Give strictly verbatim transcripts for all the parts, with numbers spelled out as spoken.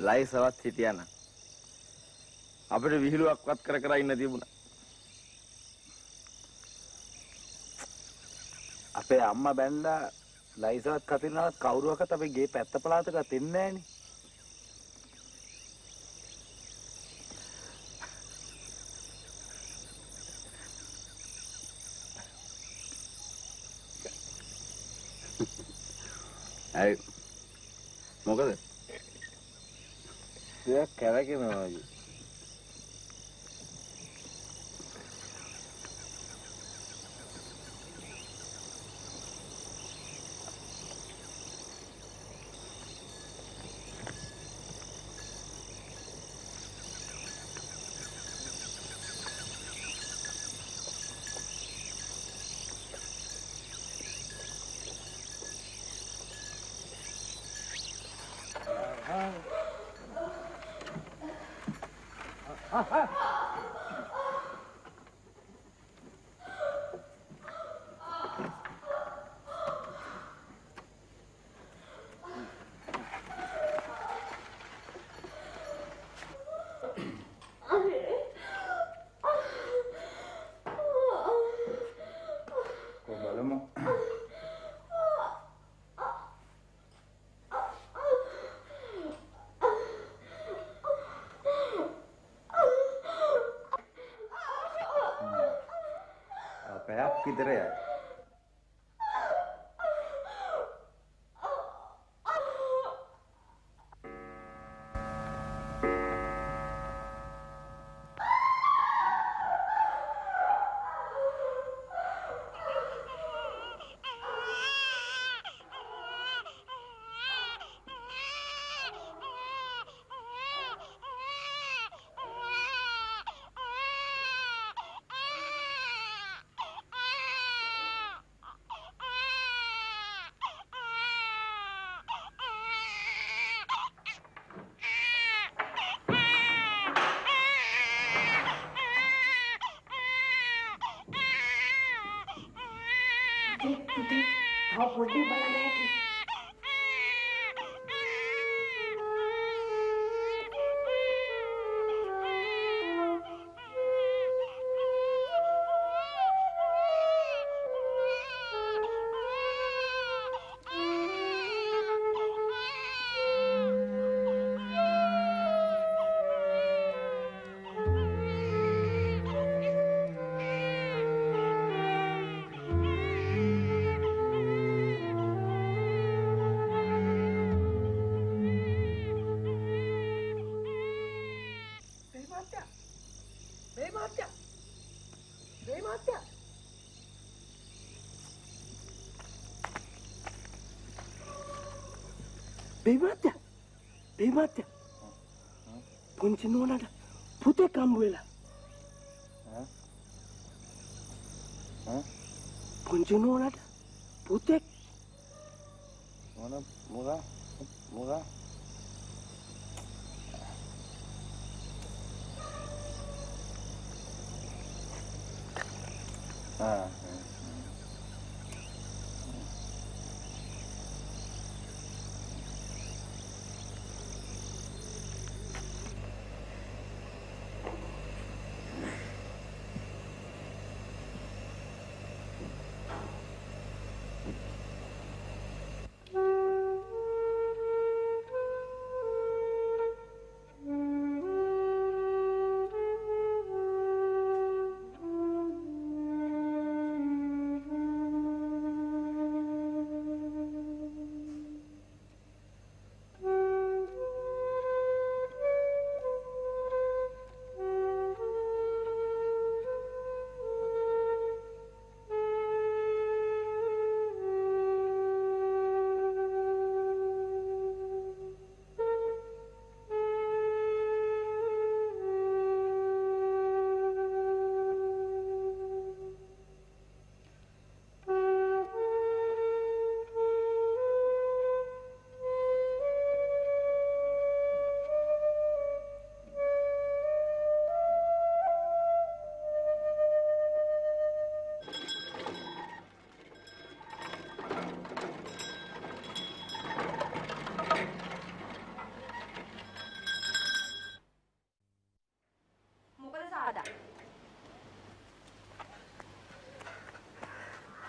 ලයිසවත් හිටියා නම් අපිට විහිළුවක්වත් කර කර ඉන්න තිබුණා. අපේ අම්මා බැන්දා ලයිසවත් කතිනවත් කවුරුවක්වත් අපේ ගේ පැත්ත පළාතකට එන්නේ නැහනේ. ඇයි මොකද? දෙයක් කැරකෙනවා වගේ. පැයක් විතර යයි. Bebate, bebate. Punci nona da, pute kambuela. Hah? Hah? Punci nona da, pute. Mana murah, murah. Ah.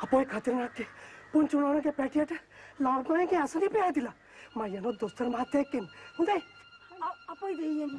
අපොයි කතරනාගේ පුංචි නෝනාගේ පැටියට ලාල්පනගේ අසනීපය ඇතිලා. මම යනවා දොස්තර මහත්තයා එක්කෙන්. හොඳයි. අපොයි දෙයියනි.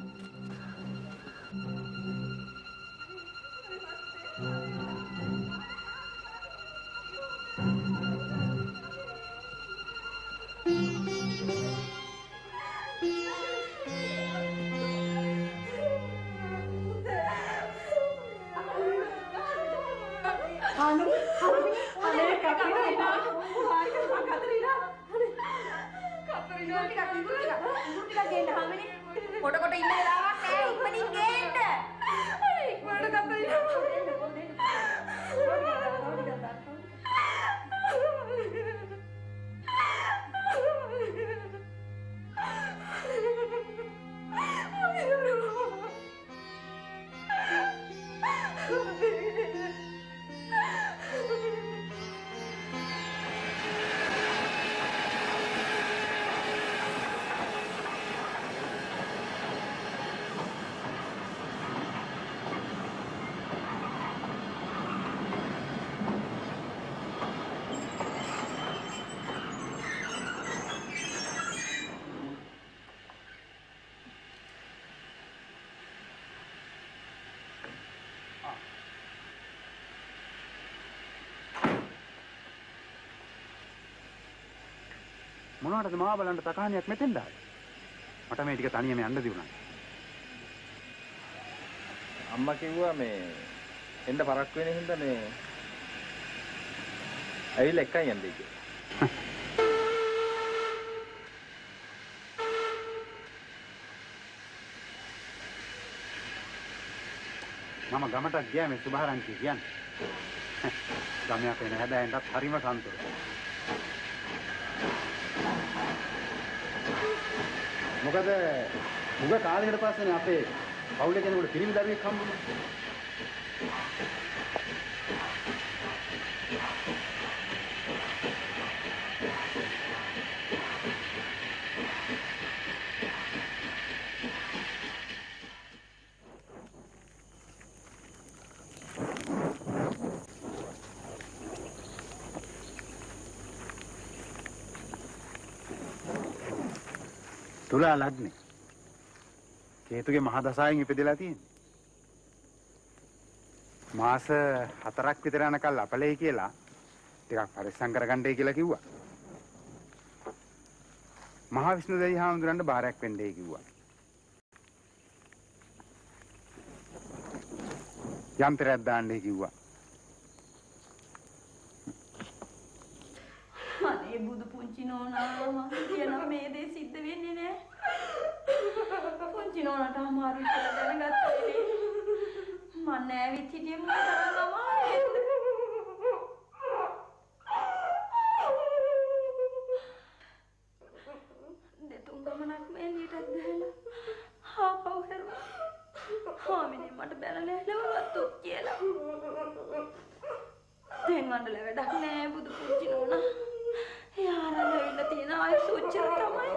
කොට කොට ඉන්න වෙලාවක් නෑ ඉක්මනින් ගේන්න. අනේ ඉක්මනට කතරිනා. මොනවටද මාව බලන්න තකහණියක් මෙතෙන් දාලා? මට මේ ටික තනියම යන්න දිනුනා. අම්මා කිව්වා මේ එන්න පරක් වෙන හින්දා මේ ඇවිල්ලා එකයි යන්නේ කියලා. මම ගමටත් ගියා මේ සුභාරංචි කියන්නේ. ගමේ අපේ නැහැදෑයන්ටත් හරිම සන්තෝෂයි. මොකද මුග කාලයකට පස්සේනේ අපේ පවුලේ කෙනෙකුට පිරිමි දරුවෙක් හම්බුනේ. තුලා ලග්නේ කේතුගේ මහ දසායෙන් ඉපදෙලා තියෙන්නේ. මාස හතරක් විතර යනකල් අපලේ කියලා ටිකක් පරිස්සම් කරගන්නයි කියලා කිව්වා. මහා විෂ්ණු දෙවි හාමුදුරන්ට බාරයක් වෙන්නයි කිව්වා. යන්ත්‍රයක් දාන්නයි කිව්වා. අනේ බුදු පුංචි නෝනා මම කියන මේ දේ සිද්ධ වෙන්නේ නෑ. පුංචි නෝනාට අමාරු කියලා දැනගත්තා නේ. මම නෑවිත් හිටියේ මොකද තරම් අමාරුද? දෙතුන් ගමනක් මෙලියටත් ගහලා හාපව් හැරුවා. හාමිනේ මට බැලලා ලැබුවත් කියලා. දැන් වන්දල වැඩක් නෑ බුදු පුංචි නෝනා. යාරලා වෙන්න තියෙන ආයෙ සුච්චර තමයි.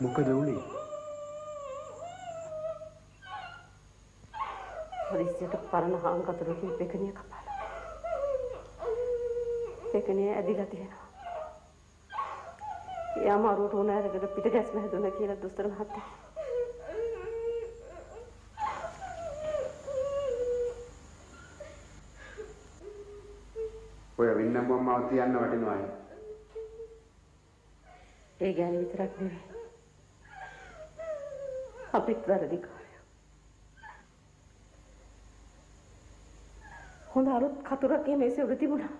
මොකද උනේ? හදිස්සියට පරණ හාන් කතුරකින් පෙකණිය කපාලා. පෙකණිය ඇදිලා තියෙනවා. ඒ අමාරුවට උණ ඇරගෙන පිට ගැස්ම හැදුණා කියලා දොස්තර මහත්තයා. ඔය වෙන්න බොම්මාව තියන්න වටිනවා. ඒ ගෑණි විතරක් නෙවෙයි. අපිත් වැරදිකාරයෝ. හොඳ අලුත් කතුරක් මේ මේසේ උඩ තිබුණා.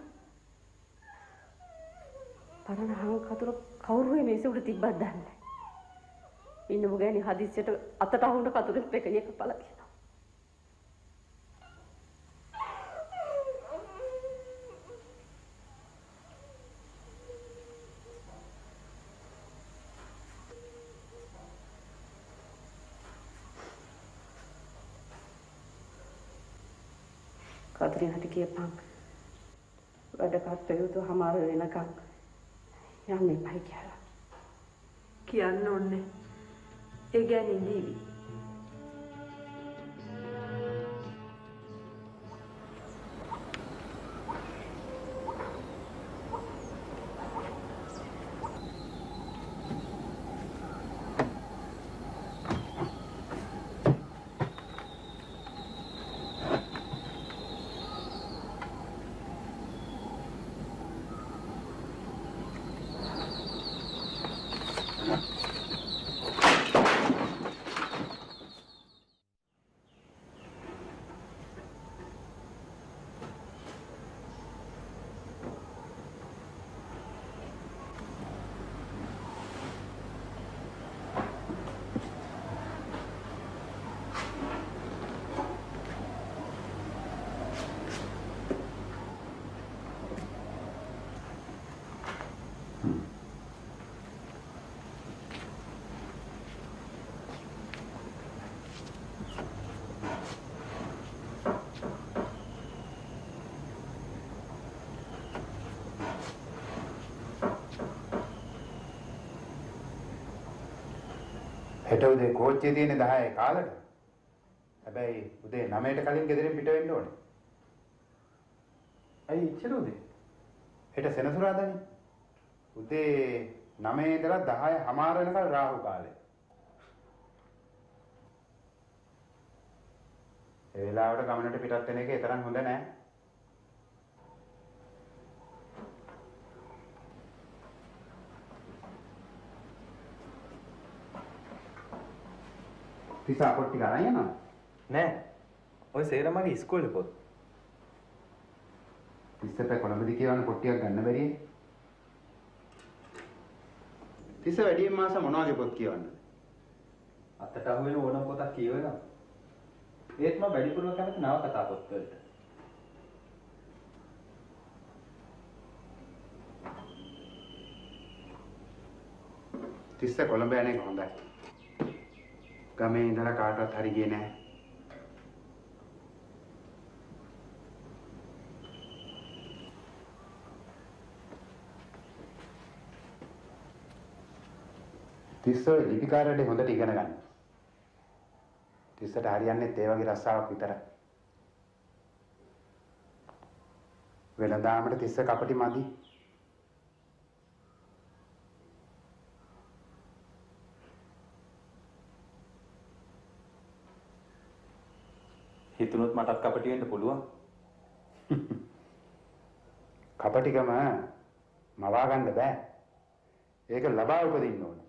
පරණ හාන් කතුර කවුරු මේ මේසේ උඩ තිබ්බද දන්නේ නැහැ. ඉන්නම ගෑණි හදිස්සියට අතට අහුන කතුරෙක් පෙකණිය කපලා තියෙනවා. කතරිනාට කියපන් වැඩ කටයුතු හමාර වෙනකන් යන්න එපයි කියලා. කියන්න ඕනේ. ඒ ගෑණි දීවි. හෙට උදේ කෝච්චියේ තියෙන දහය කාලට. හැබැයි උදේ නවයට කලින් ගෙදරින් පිට වෙන්න ඕනේ. ඇයි ඉච්චර උදේ? හෙට සෙනසුරාදානේ. උදේ නවයේ ඉඳලා දහය හමාර වෙනකල් රාහු කාලය. ඒ වෙලාවට ගමනට පිටත් වෙන එක ඒ තරම් හොඳ නෑ. තිසා පොත් ටික අරන් යනවා. නෑ. ඔය සේරමගේ ඉස්කෝලේ පොත්. තිස්සට කොළඹදී කියවන පොත් ටිකක් ගන්න බැරියේ. තිස්ස වැඩියෙන් මාස මොනවගේ පොත් කියවන්නද? අතට අහුවෙන ඕනම පොතක් කියවනවා. ඒත් මම වැඩිපුරම කැමති නවකතා පොත් වලට. තිස්ස කොළඹ යන්නේ හොඳයි. ගමේ ඉඳලා කාටවත් හරි ගියේ නැහැ. තිස්ස ලිපිකාරයෙක් හොඳට ඉගෙන ගන්න. තිස්සට හරියන්නේ ඒ වගේ රස්සාවක් විතරයි. වෙලඳාමට තිස්ස කපටි මදි. හිතුනොත් මටත් කපටි වෙන්න පුළුවන්. කපටිකම මවා ගන්න බෑ. ඒක ලබා උපදින්න ඕන.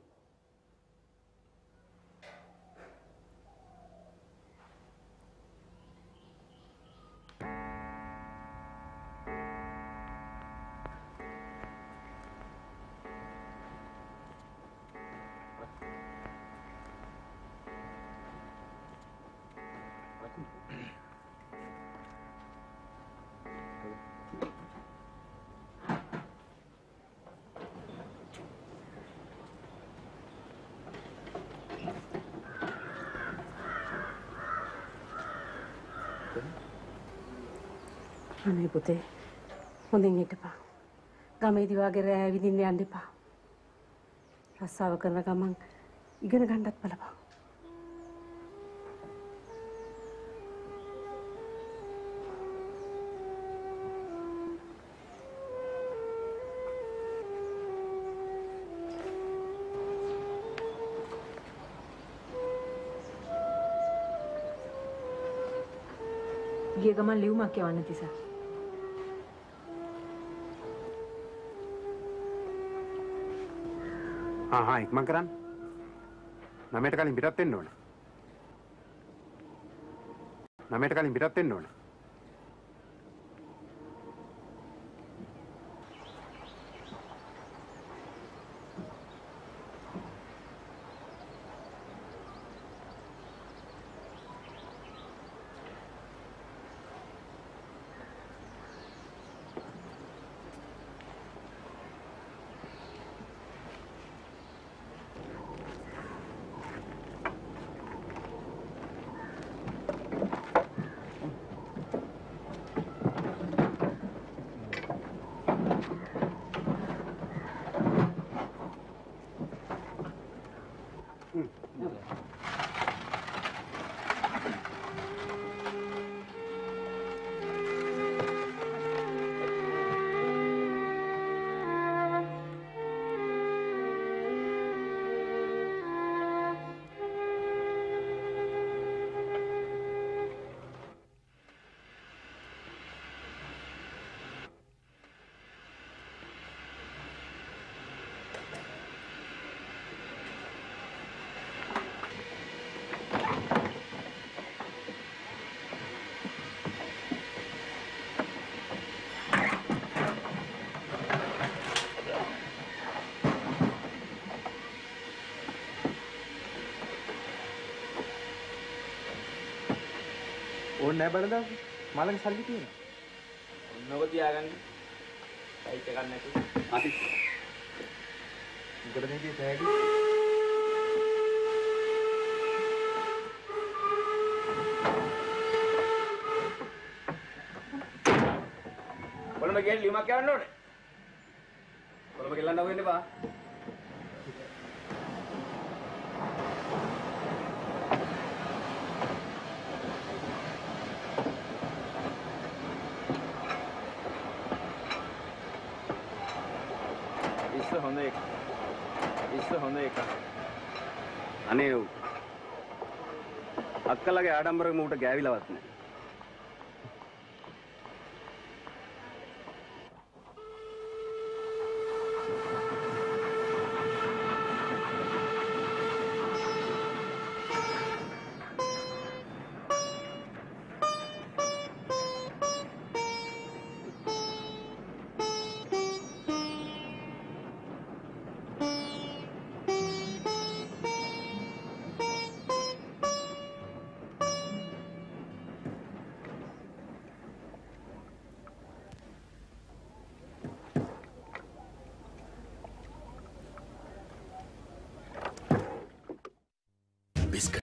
අනේ පුතේ හොඳින් හිටපන්. ගමේදී වාගේ රෑ විදින්න යන්න එපා. රස්සාව කරන ගමන් ඉගෙන ගන්නත් බලපන්. ගිය ගමන් ලියුමක් යවන්න තිසා. හා හා ඉක්මන් කරන්න. නමයට කලින් පිටත් වෙන්න ඕන. නමයට කලින් පිටත් වෙන්න ඕන. ඕනේ නැහැ බලන්න. මලගේ සල්ලි තියෙනවා. ඔන්නෝක තියාගන්න. සයිට් එකක් නැතුව. අති. උඩට මේකේ තෑගි. කොළඹ ගිහින් ලියුමක් යවන්න ඕනේ. කොළඹ ගෙල්ලන්න ඕනේ ඉන්න බා. ඉස්ස හොඳ එක. ඉස්ස හොඳ එක. අනේ ඔව්. අක්කලගේ ආඩම්බරෙ මූට ගෑවිලවත් නෑ.